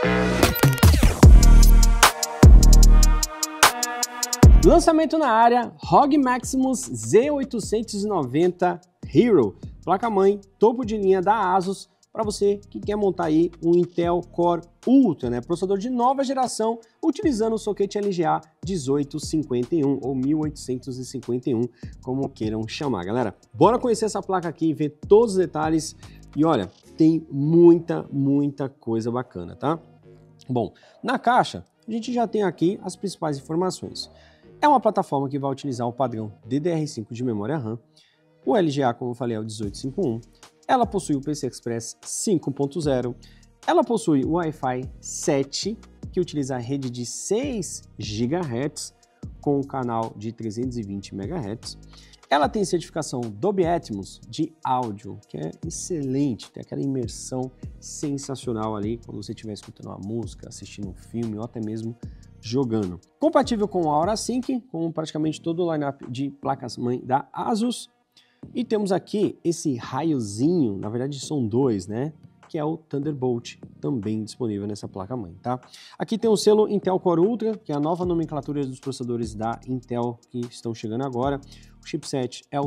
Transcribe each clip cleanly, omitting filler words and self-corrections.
Lançamento na área, ROG Maximus Z890 Hero, placa-mãe, topo de linha da ASUS, para você que quer montar aí um Intel Core Ultra, né? Processador de nova geração, utilizando o soquete LGA 1851 ou 1851, como queiram chamar, galera. Bora conhecer essa placa aqui e ver todos os detalhes. E olha, tem muita coisa bacana, tá? Bom, na caixa, a gente já tem aqui as principais informações. É uma plataforma que vai utilizar o padrão DDR5 de memória RAM, o LGA, como eu falei, é o 1851, ela possui o PCI Express 5.0, ela possui o Wi-Fi 7, que utiliza a rede de 6 GHz com um canal de 320 MHz, ela tem certificação Dolby Atmos de áudio, que é excelente, tem aquela imersão sensacional ali quando você estiver escutando uma música, assistindo um filme ou até mesmo jogando. Compatível com a Aura Sync, com praticamente todo o lineup de placas-mãe da ASUS. E temos aqui esse raiozinho, na verdade são dois, né? Que é o Thunderbolt, também disponível nessa placa-mãe, tá? Aqui tem o selo Intel Core Ultra, que é a nova nomenclatura dos processadores da Intel que estão chegando agora. O chipset é o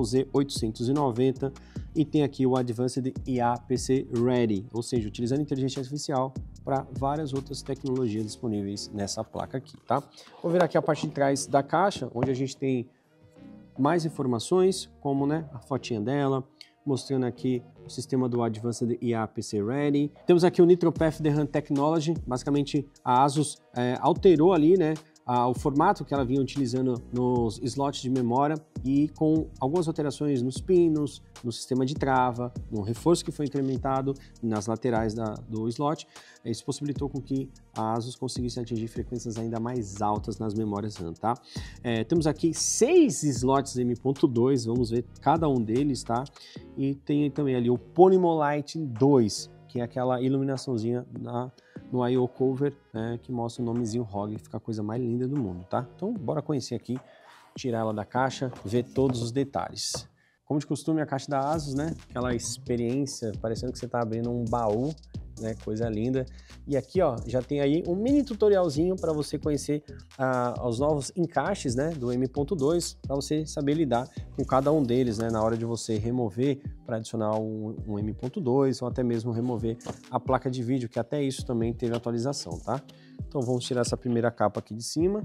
Z890 e tem aqui o Advanced IA PC Ready, ou seja, utilizando inteligência artificial para várias outras tecnologias disponíveis nessa placa aqui, tá? Vou ver aqui a parte de trás da caixa, onde a gente tem mais informações, como, né, a fotinha dela, mostrando aqui o sistema do Advanced IA PC Ready. Temos aqui o NitroPath DRAM Technology, basicamente a ASUS alterou ali, né, o formato que ela vinha utilizando nos slots de memória e com algumas alterações nos pinos, no sistema de trava, no reforço que foi incrementado nas laterais do slot. Isso possibilitou com que a ASUS conseguisse atingir frequências ainda mais altas nas memórias RAM, tá? Temos aqui 6 slots M.2, vamos ver cada um deles, tá? E tem também ali o Ponymolight 2, que é aquela iluminaçãozinha no I/O cover, né, que mostra o nomezinho ROG, fica a coisa mais linda do mundo, tá? Então, bora conhecer aqui, tirar ela da caixa, ver todos os detalhes. Como de costume, a caixa da ASUS, né, aquela experiência, parecendo que você tá abrindo um baú, né, coisa linda. E aqui, ó, já tem aí um mini tutorialzinho para você conhecer os novos encaixes, né, do M.2, para você saber lidar com cada um deles, né, na hora de você remover para adicionar um M.2 ou até mesmo remover a placa de vídeo, que até isso também teve atualização, tá? Então vamos tirar essa primeira capa aqui de cima.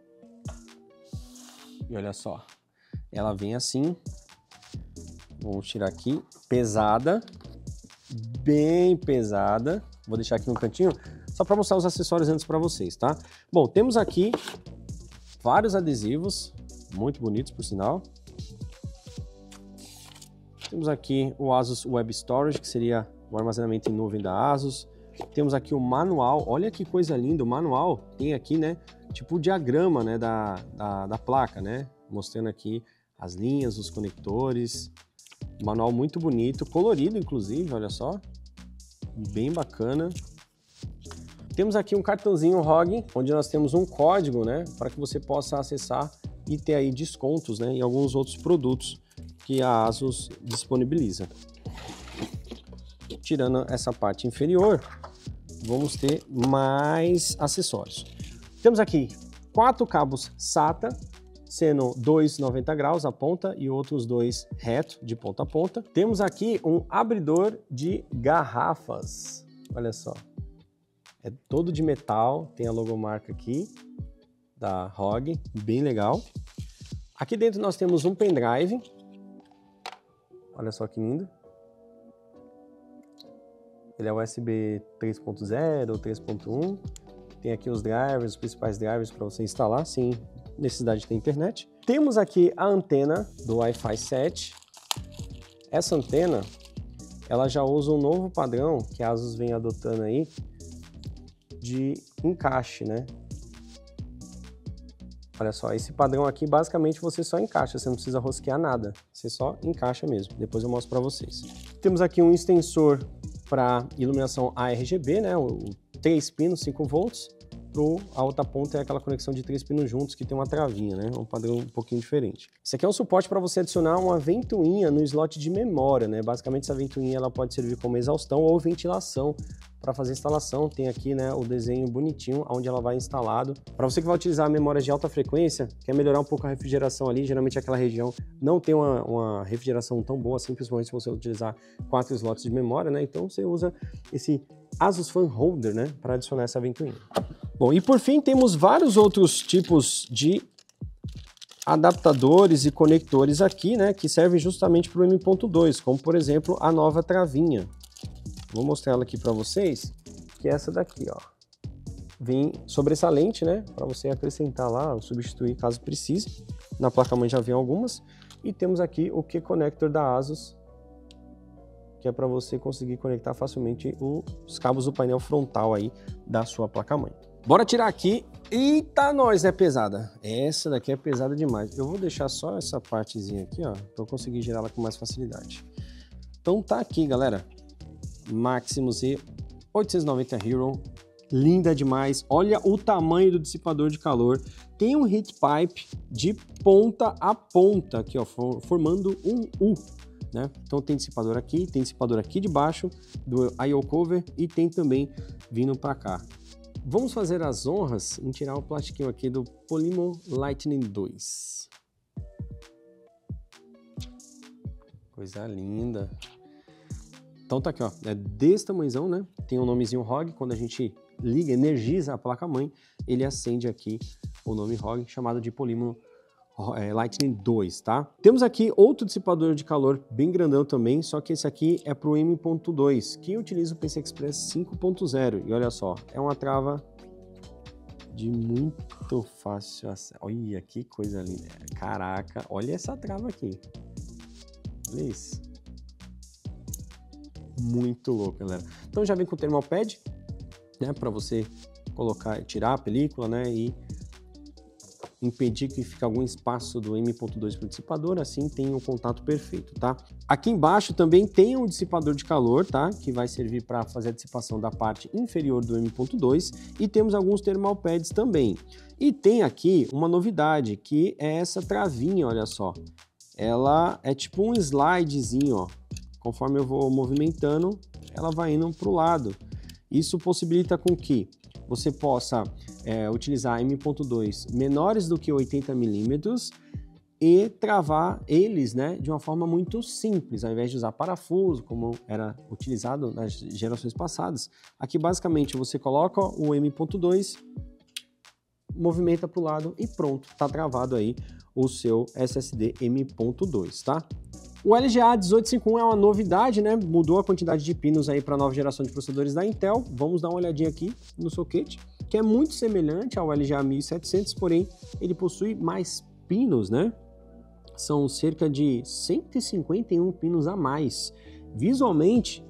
E olha só, ela vem assim. Vamos tirar aqui, pesada, bem pesada. Vou deixar aqui no cantinho, só para mostrar os acessórios antes para vocês, tá? Bom, temos aqui vários adesivos, muito bonitos por sinal. Temos aqui o ASUS Web Storage, que seria o armazenamento em nuvem da ASUS. Temos aqui o manual, olha que coisa linda, o manual tem aqui, né, tipo o diagrama, né, da placa, né, mostrando aqui as linhas, os conectores. Manual muito bonito, colorido inclusive, olha só, bem bacana. Temos aqui um cartãozinho ROG, onde nós temos um código, né, para que você possa acessar e ter aí descontos, né, em alguns outros produtos que a ASUS disponibiliza. Tirando essa parte inferior, vamos ter mais acessórios. Temos aqui 4 cabos SATA, sendo 2 90 graus a ponta e outros 2 reto de ponta a ponta. Temos aqui um abridor de garrafas, olha só, é todo de metal, tem a logomarca aqui da ROG, bem legal. Aqui dentro nós temos um pendrive, olha só que lindo. Ele é USB 3.0 ou 3.1, tem aqui os drivers, os principais drivers para você instalar, sem necessidade de ter internet. Temos aqui a antena do Wi-Fi 7. Essa antena, ela já usa um novo padrão que a ASUS vem adotando aí de encaixe, né? Olha só, esse padrão aqui, basicamente você só encaixa, você não precisa rosquear nada, você só encaixa mesmo. Depois eu mostro para vocês. Temos aqui um extensor para iluminação ARGB, né? O 3 pinos, 5 volts. a outra ponta é aquela conexão de 3 pinos juntos que tem uma travinha, né? Um padrão um pouquinho diferente. Esse aqui é um suporte para você adicionar uma ventoinha no slot de memória, né? Basicamente essa ventoinha ela pode servir como exaustão ou ventilação para fazer instalação. Tem aqui, né, o desenho bonitinho onde ela vai instalado. Para você que vai utilizar memórias de alta frequência, quer melhorar um pouco a refrigeração ali, geralmente aquela região não tem uma refrigeração tão boa assim, principalmente se você utilizar 4 slots de memória, né? Então você usa esse Asus Fan Holder, né, para adicionar essa ventoinha. Bom, e por fim temos vários outros tipos de adaptadores e conectores aqui, né, que servem justamente para o M.2, como por exemplo a nova travinha. Vou mostrar ela aqui para vocês, que é essa daqui, ó. Vem sobressalente, né, para você acrescentar lá, ou substituir caso precise. Na placa-mãe já vem algumas. E temos aqui o Q-Connector da Asus, que é para você conseguir conectar facilmente os cabos do painel frontal aí da sua placa-mãe. Bora tirar aqui. Eita, nós, é pesada. Essa daqui é pesada demais. Eu vou deixar só essa partezinha aqui, ó, para eu conseguir girar ela com mais facilidade. Então tá aqui, galera. Maximus Z890 Hero, linda demais. Olha o tamanho do dissipador de calor. Tem um heat pipe de ponta a ponta aqui, ó, formando um U, né? Então tem dissipador aqui de baixo do I/O cover e tem também vindo para cá. Vamos fazer as honras em tirar o plastiquinho aqui do Polymo Lightning 2. Coisa linda. Então tá aqui, ó, é desse tamanhozão, né? Tem um nomezinho ROG, quando a gente liga, energiza a placa-mãe, ele acende aqui o nome ROG, chamado de Polymo Lightning 2, tá? Temos aqui outro dissipador de calor bem grandão também, só que esse aqui é pro M.2, que utiliza o PCI Express 5.0, e olha só, é uma trava de muito fácil acesso. Olha que coisa linda, caraca, olha essa trava aqui, olha isso. Muito louco, galera. Então já vem com o thermal pad, né, para você colocar, tirar a película, né, e impedir que fique algum espaço do M.2 para o dissipador, assim tem um contato perfeito, tá? Aqui embaixo também tem um dissipador de calor, tá, que vai servir para fazer a dissipação da parte inferior do M.2 e temos alguns thermal pads também. E tem aqui uma novidade, que é essa travinha, olha só. Ela é tipo um slidezinho, ó. Conforme eu vou movimentando, ela vai indo para o lado. Isso possibilita com que você possa utilizar M.2 menores do que 80 milímetros e travar eles, né, de uma forma muito simples, ao invés de usar parafuso, como era utilizado nas gerações passadas. Aqui, basicamente, você coloca o M.2, movimenta para o lado e pronto, está travado aí o seu SSD M.2, tá? O LGA 1851 é uma novidade, né? Mudou a quantidade de pinos aí para a nova geração de processadores da Intel. Vamos dar uma olhadinha aqui no socket, que é muito semelhante ao LGA 1700, porém ele possui mais pinos, né? São cerca de 151 pinos a mais. Visualmente,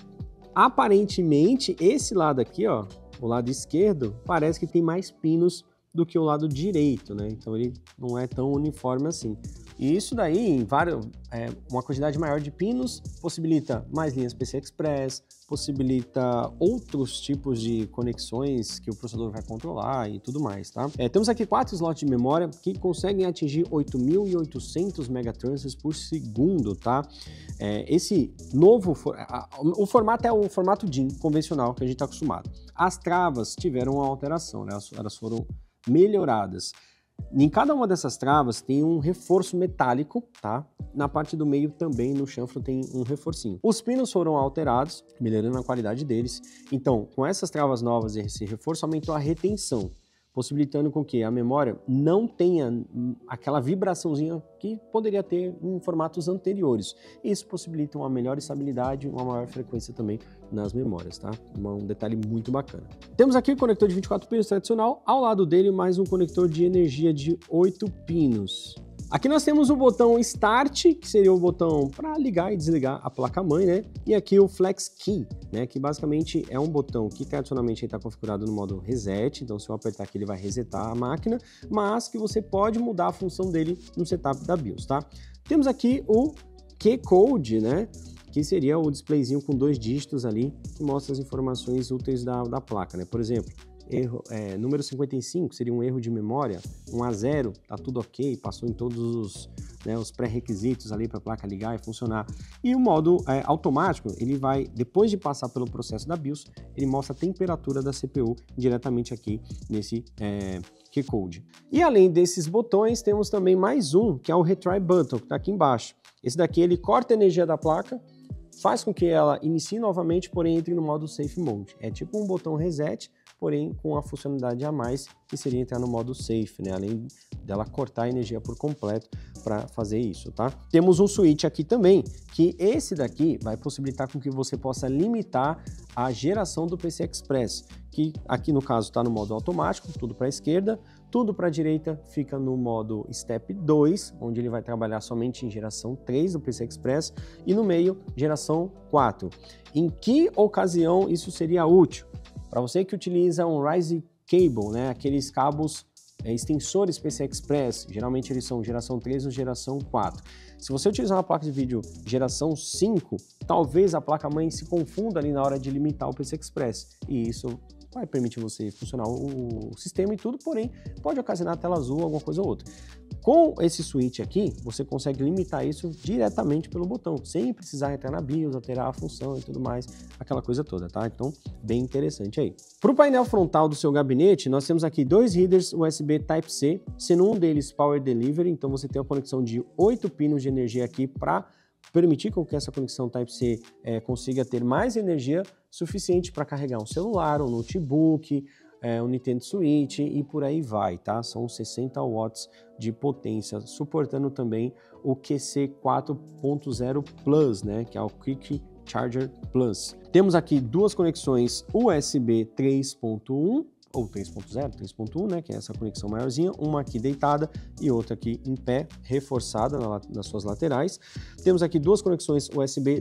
aparentemente, esse lado aqui, ó, o lado esquerdo, parece que tem mais pinos do que o lado direito, né? Então ele não é tão uniforme assim. E isso daí, uma quantidade maior de pinos, possibilita mais linhas PCI Express, possibilita outros tipos de conexões que o processador vai controlar e tudo mais, tá? Temos aqui 4 slots de memória que conseguem atingir 8.800 megatransfers por segundo, tá? Esse novo, o formato é o formato DIMM convencional que a gente está acostumado. As travas tiveram uma alteração, né? Elas foram melhoradas. Em cada uma dessas travas tem um reforço metálico, tá? Na parte do meio também, no chanfro, tem um reforcinho. Os pinos foram alterados, melhorando a qualidade deles. Então, com essas travas novas e esse reforço, aumentou a retenção, possibilitando com que a memória não tenha aquela vibraçãozinha que poderia ter em formatos anteriores. Isso possibilita uma melhor estabilidade e uma maior frequência também nas memórias, tá? Um detalhe muito bacana. Temos aqui o conector de 24 pinos tradicional, ao lado dele mais um conector de energia de 8 pinos. Aqui nós temos o botão Start, que seria o botão para ligar e desligar a placa-mãe, né? E aqui o Flex Key, né? Que basicamente é um botão que tradicionalmente está configurado no modo Reset, então se eu apertar aqui ele vai resetar a máquina, mas que você pode mudar a função dele no setup da BIOS, tá? Temos aqui o Q-Code, né? Que seria o displayzinho com 2 dígitos ali, que mostra as informações úteis da placa, né? Por exemplo, erro, número 55 seria um erro de memória, 1 a 0, tá tudo ok, passou em todos os pré-requisitos ali para a placa ligar e funcionar. E o modo automático, ele vai, depois de passar pelo processo da BIOS, ele mostra a temperatura da CPU diretamente aqui nesse Q-Code. E além desses botões, temos também mais um, que é o Retry Button, que está aqui embaixo. Esse daqui, ele corta a energia da placa, faz com que ela inicie novamente, porém entre no modo Safe Mode. É tipo um botão reset, porém com a funcionalidade a mais, que seria entrar no modo Safe, né? Além dela cortar a energia por completo para fazer isso, tá? Temos um switch aqui também, que esse daqui vai possibilitar com que você possa limitar a geração do PCI Express, que aqui no caso está no modo automático, tudo para a esquerda, tudo para a direita fica no modo Step 2, onde ele vai trabalhar somente em geração 3 do PCI Express, e no meio, geração 4. Em que ocasião isso seria útil? Para você que utiliza um Rise Cable, né, aqueles cabos extensores PCI Express, geralmente eles são geração 3 ou geração 4. Se você utilizar uma placa de vídeo geração 5, talvez a placa-mãe se confunda ali na hora de limitar o PCI Express, e isso vai permitir você funcionar o sistema e tudo, porém pode ocasionar tela azul, alguma coisa ou outra. Com esse switch aqui, você consegue limitar isso diretamente pelo botão, sem precisar entrar na BIOS, alterar a função e tudo mais, aquela coisa toda, tá? Então, bem interessante aí. Para o painel frontal do seu gabinete, nós temos aqui 2 headers USB Type-C, sendo um deles Power Delivery, então você tem a conexão de 8 pinos de energia aqui para permitir que essa conexão Type-C consiga ter mais energia suficiente para carregar um celular, um notebook, um Nintendo Switch e por aí vai, tá? São 60 watts de potência, suportando também o QC 4.0 Plus, né? Que é o Quick Charger Plus. Temos aqui duas conexões USB 3.1 ou 3.0, 3.1, né, que é essa conexão maiorzinha, uma aqui deitada e outra aqui em pé, reforçada nas suas laterais. Temos aqui duas conexões USB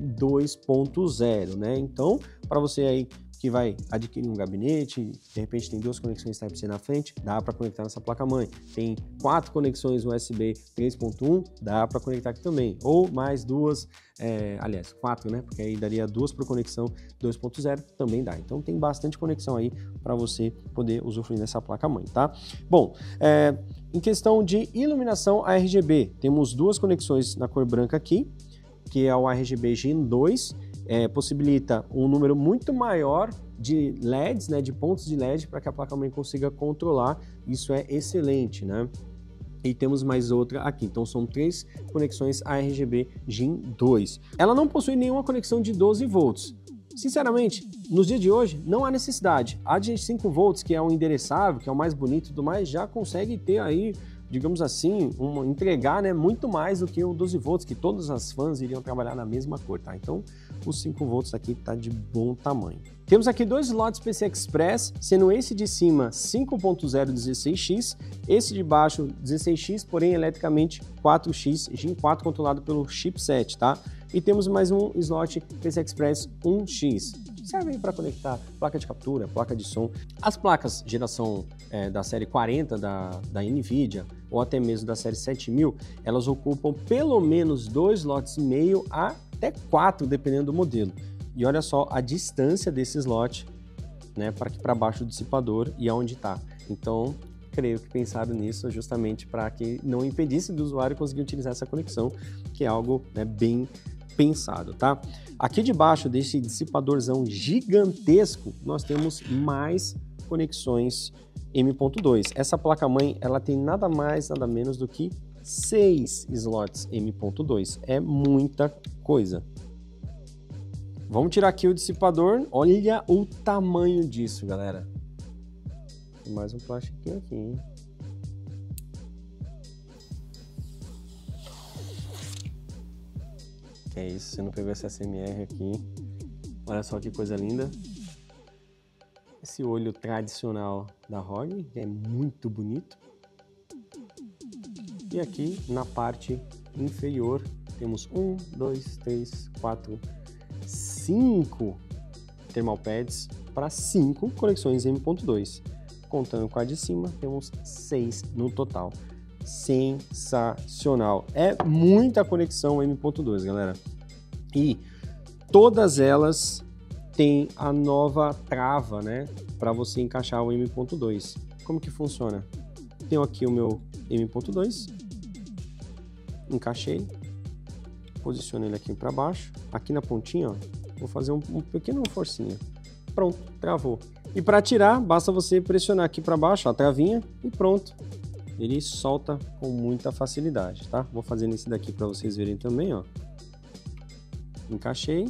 2.0, né, então, para você aí que vai adquirir um gabinete, de repente tem duas conexões Type-C na frente, dá para conectar nessa placa-mãe. Tem 4 conexões USB 3.1, dá para conectar aqui também. Ou mais duas, aliás, 4, né? Porque aí daria duas por conexão 2.0, também dá. Então tem bastante conexão aí para você poder usufruir dessa placa-mãe, tá? Bom, em questão de iluminação RGB, temos duas conexões na cor branca aqui, que é o RGB Gen 2, possibilita um número muito maior de LEDs, né, de pontos de LED para que a placa-mãe consiga controlar. Isso é excelente, né? E temos mais outra aqui, então são 3 conexões RGB Gen 2. Ela não possui nenhuma conexão de 12 volts. Sinceramente, nos dias de hoje não há necessidade. A de 5 volts, que é o endereçável, que é o mais bonito e tudo mais, já consegue ter aí, digamos assim, entregar, né, muito mais do que o 12 volts, que todas as fãs iriam trabalhar na mesma cor, tá? Então, os 5 volts aqui tá de bom tamanho. Temos aqui dois slots PCI Express, sendo esse de cima 5.0 16x, esse de baixo 16x, porém eletricamente 4x, Gen 4 controlado pelo chipset, tá? E temos mais um slot PCI Express 1x. Serve para conectar placa de captura, placa de som. As placas geração da série 40 da NVIDIA ou até mesmo da série 7000, elas ocupam pelo menos 2 slots e meio até 4, dependendo do modelo. E olha só a distância desse slot, né, para baixo do dissipador e aonde está. Então, creio que pensaram nisso justamente para que não impedisse do usuário conseguir utilizar essa conexão, que é algo, né, bem pensado, tá? Aqui debaixo desse dissipadorzão gigantesco, nós temos mais conexões M.2. Essa placa-mãe, ela tem nada mais, nada menos do que 6 slots M.2. É muita coisa. Vamos tirar aqui o dissipador. Olha o tamanho disso, galera. Tem mais um plastiquinho aqui, hein? Que é isso, você não pegou esse SMR aqui. Olha só que coisa linda. Esse olho tradicional da ROG, que é muito bonito. E aqui na parte inferior temos 1, 2, 3, 4, 5 thermal pads para 5 conexões M.2. Contando com a de cima, temos 6 no total. Sensacional! É muita conexão M.2, galera. E todas elas tem a nova trava, né, para você encaixar o M.2. Como que funciona? Tenho aqui o meu M.2, encaixei, posiciono ele aqui para baixo, aqui na pontinha, ó, vou fazer um pequeno forcinha. Pronto, travou. E para tirar, basta você pressionar aqui para baixo, ó, a travinha, e pronto. Ele solta com muita facilidade, tá? Vou fazer nesse daqui para vocês verem também, ó. Encaixei,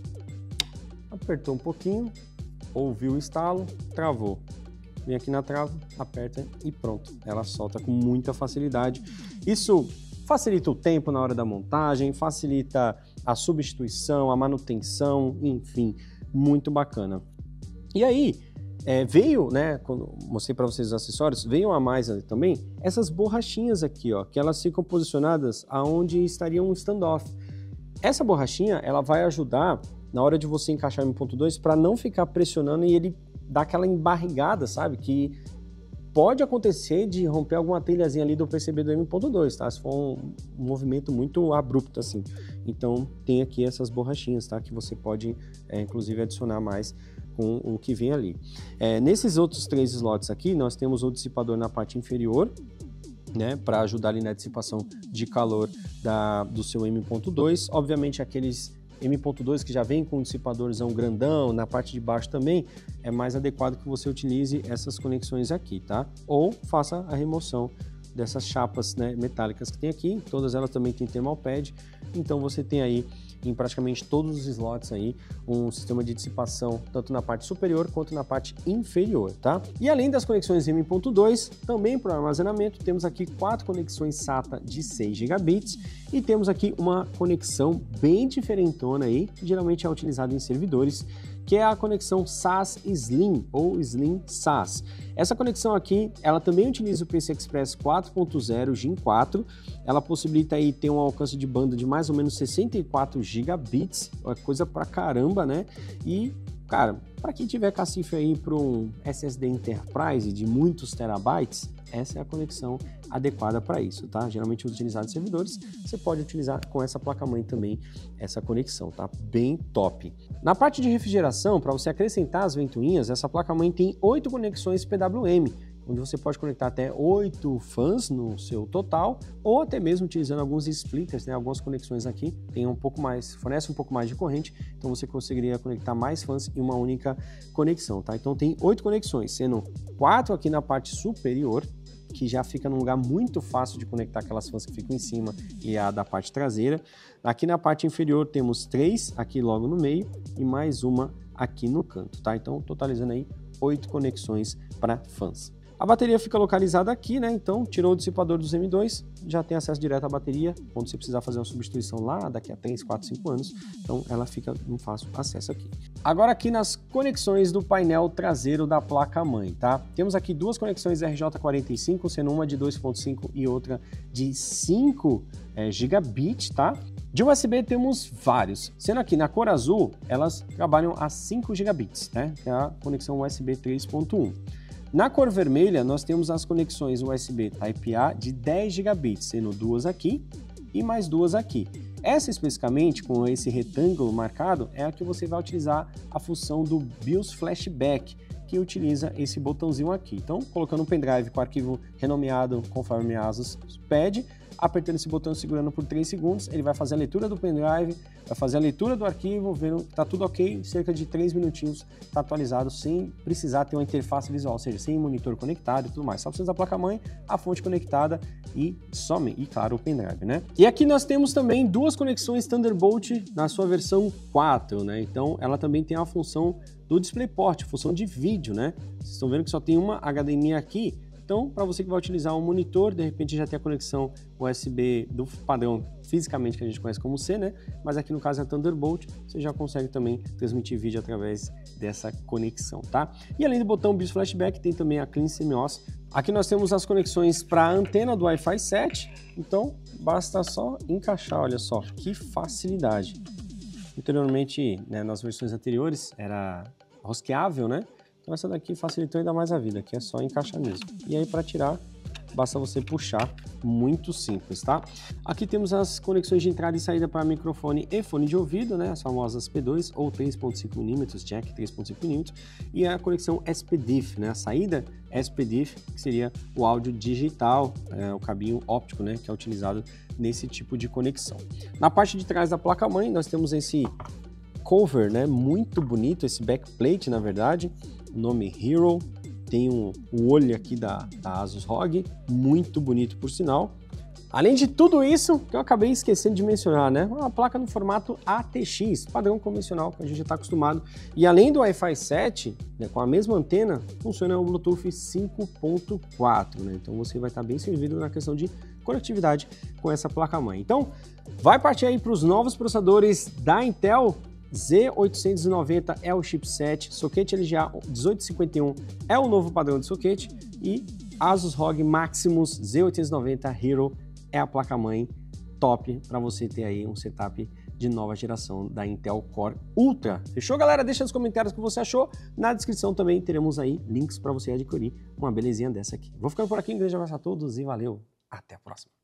apertou um pouquinho, ouviu o estalo, travou. Vem aqui na trava, aperta e pronto. Ela solta com muita facilidade. Isso facilita o tempo na hora da montagem, facilita a substituição, a manutenção, enfim, muito bacana. E aí, veio, né, quando mostrei para vocês os acessórios, veio a mais também essas borrachinhas aqui, ó, que elas ficam posicionadas aonde estaria um standoff. Essa borrachinha, ela vai ajudar na hora de você encaixar o M.2 para não ficar pressionando e ele dar aquela embarrigada, sabe? Que pode acontecer de romper alguma telhazinha ali do PCB do M.2, tá? Se for um movimento muito abrupto assim. Então tem aqui essas borrachinhas, tá? Que você pode, inclusive, adicionar mais com o que vem ali. Nesses outros 3 slots aqui, nós temos o dissipador na parte inferior, né, para ajudar ali na dissipação de calor do seu M.2. Obviamente aqueles M.2 que já vem com um dissipadorzão grandão, na parte de baixo também, é mais adequado que você utilize essas conexões aqui, tá? Ou faça a remoção dessas chapas, né, metálicas que tem aqui, todas elas também tem thermal pad, então você tem aí em praticamente todos os slots aí um sistema de dissipação tanto na parte superior quanto na parte inferior, tá? E além das conexões M.2, também para o armazenamento, temos aqui 4 conexões SATA de 6 gigabits e temos aqui uma conexão bem diferentona aí, que geralmente é utilizada em servidores, que é a conexão SAS Slim ou Slim SAS. Essa conexão aqui, ela também utiliza o PCI Express 4.0 Gen 4, ela possibilita aí ter um alcance de banda de mais ou menos 64 gigabits, é coisa pra caramba, né? E, cara, para quem tiver cacife aí para um SSD Enterprise de muitos terabytes, essa é a conexão adequada para isso, tá? Geralmente utilizado em servidores, você pode utilizar com essa placa-mãe também essa conexão, tá? Bem top. Na parte de refrigeração, para você acrescentar as ventoinhas, essa placa-mãe tem 8 conexões PWM, onde você pode conectar até 8 fãs no seu total, ou até mesmo utilizando alguns splitters, né? Algumas conexões aqui tem fornece um pouco mais de corrente, então você conseguiria conectar mais fãs em uma única conexão, tá? Então tem 8 conexões, sendo 4 aqui na parte superior, que já fica num lugar muito fácil de conectar aquelas fãs que ficam em cima e a da parte traseira. Aqui na parte inferior temos 3 aqui logo no meio e mais uma aqui no canto, tá? Então totalizando aí 8 conexões para fãs. A bateria fica localizada aqui, né? Então, tirou o dissipador dos M2, já tem acesso direto à bateria, quando você precisar fazer uma substituição lá daqui a 3, 4, 5 anos, então ela fica em fácil acesso aqui. Agora aqui nas conexões do painel traseiro da placa-mãe, tá? Temos aqui 2 conexões RJ45, sendo uma de 2.5 e outra de 5 gigabit, tá? De USB temos vários, sendo aqui na cor azul, elas trabalham a 5 gigabits, né? Que é a conexão USB 3.1. Na cor vermelha, nós temos as conexões USB Type-A de 10 gigabits, sendo 2 aqui e mais 2 aqui. Essa especificamente, com esse retângulo marcado, é a que você vai utilizar a função do BIOS Flashback, que utiliza esse botãozinho aqui. Então, colocando um pendrive com arquivo renomeado conforme a ASUS pede, apertando esse botão e segurando por 3 segundos, ele vai fazer a leitura do pendrive, vai fazer a leitura do arquivo, vendo que está tudo ok, cerca de 3 minutinhos está atualizado, sem precisar ter uma interface visual, ou seja, sem monitor conectado e tudo mais. Só precisa da placa-mãe, a fonte conectada e somente, e claro, o pendrive, né? E aqui nós temos também 2 conexões Thunderbolt na sua versão 4, né? Então, ela também tem a função do DisplayPort, função de vídeo, né? Vocês estão vendo que só tem uma HDMI aqui. Então, para você que vai utilizar um monitor, de repente já tem a conexão USB do padrão fisicamente que a gente conhece como C, né? Mas aqui no caso é Thunderbolt, você já consegue também transmitir vídeo através dessa conexão, tá? E além do botão BIOS Flashback, tem também a Clean CMOS. Aqui nós temos as conexões para a antena do Wi-Fi 7, então basta só encaixar, olha só, que facilidade. Anteriormente, né, nas versões anteriores, era rosqueável, né? Então essa daqui facilitou ainda mais a vida, que é só encaixar mesmo. E aí para tirar, basta você puxar, muito simples, tá? Aqui temos as conexões de entrada e saída para microfone e fone de ouvido, né? As famosas P2 ou 3.5mm, jack 3.5mm, e a conexão SPDIF, né? A saída SPDIF, que seria o áudio digital, o cabinho óptico, né? Que é utilizado nesse tipo de conexão. Na parte de trás da placa-mãe, nós temos esse cover, né? Muito bonito, esse backplate, na verdade, o nome Hero, tem o olho aqui da Asus ROG, muito bonito por sinal. Além de tudo isso, que eu acabei esquecendo de mencionar, né? Uma placa no formato ATX, padrão convencional que a gente já está acostumado. E além do Wi-Fi 7, né, com a mesma antena, funciona o Bluetooth 5.4, né? Então você vai estar bem servido na questão de conectividade com essa placa-mãe. Então, vai partir aí para os novos processadores da Intel. Z890 é o chipset, soquete LGA 1851 é o novo padrão de soquete e Asus ROG Maximus Z890 Hero é a placa-mãe top para você ter aí um setup de nova geração da Intel Core Ultra. Fechou, galera? Deixa nos comentários o que você achou. Na descrição também teremos aí links para você adquirir uma belezinha dessa aqui. Vou ficando por aqui, um grande abraço a todos e valeu! Até a próxima!